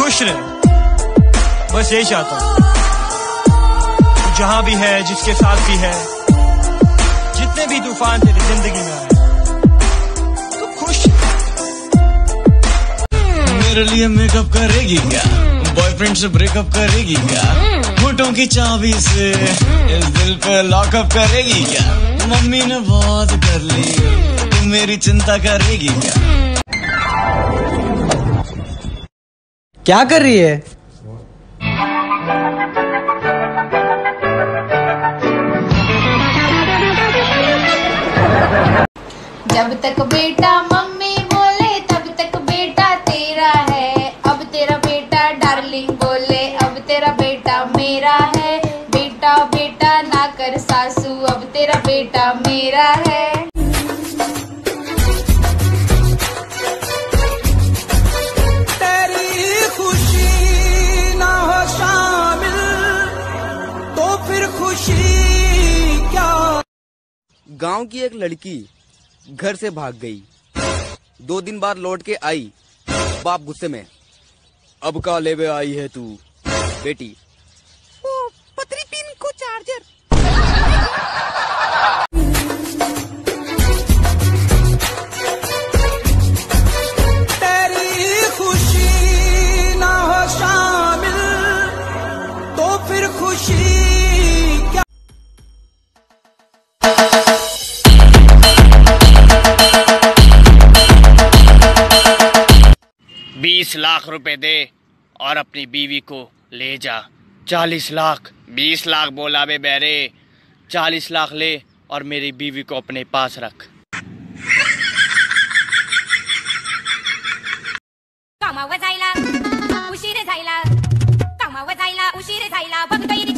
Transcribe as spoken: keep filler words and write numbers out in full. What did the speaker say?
खुश रहे, बस यही चाहता हूँ। जहां भी है, जिसके साथ भी है, जितने भी तूफान तेरी जिंदगी में आए, तो खुश। मेरे लिए मेकअप करेगी क्या? बॉयफ्रेंड से ब्रेकअप करेगी क्या? होठों की चाबी से इस दिल पे लॉकअप करेगी क्या? मम्मी ने बहुत कर ली, तुम मेरी चिंता करेगी क्या? क्या कर रही है? जब तक बेटा मम्मी बोले तब तक बेटा तेरा है, अब तेरा बेटा डार्लिंग बोले अब तेरा बेटा मेरा है। बेटा बेटा ना कर सासू, अब तेरा बेटा मेरा है। तेरी खुशी ना हो शामिल तो फिर खुशी क्या। गांव की एक लड़की घर से भाग गई, दो दिन बाद लौट के आई। बाप गुस्से में, अब का लेवे आई है तू बेटी? ओ, पतरी पिन को चार्जर। तेरी खुशी ना हो शामिल तो फिर खुशी क्या। बीस लाख रुपए दे और अपनी बीवी को ले जा। चालीस लाख बीस लाख बोला बे बैरे, चालीस लाख ले और मेरी बीवी को अपने पास रख। कामावर जायला उशीर झायला, कामावर जायला उशीर झायला, बघतोय